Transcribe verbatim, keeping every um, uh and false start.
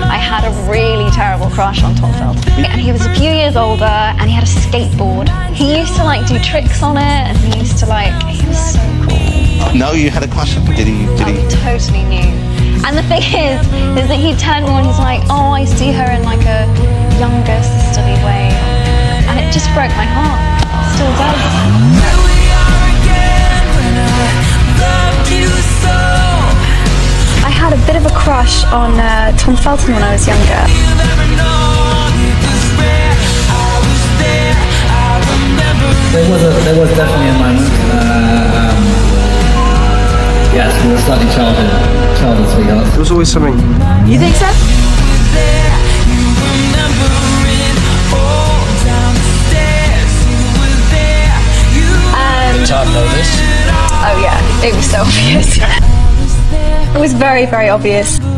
I had a really terrible crush on Tom Feltson. And he was a few years older and he had a skateboard. He used to like do tricks on it and he used to like, he was so cool. No, you had a crush on him, did he? Did I he? totally knew. And the thing is, is that he turned me on, he's like, oh, I see her in like a younger, sisterly way. And it just broke my heart. It still does. I had a bit of a crush on uh, Tom Feltson when I was younger. There was, a, there was definitely a moment. Uh, um, yes, we were slightly childhood, childhood sweethearts. There was always something. You think so? Did Tom know this? Oh yeah, it was so obvious. It was very, very obvious.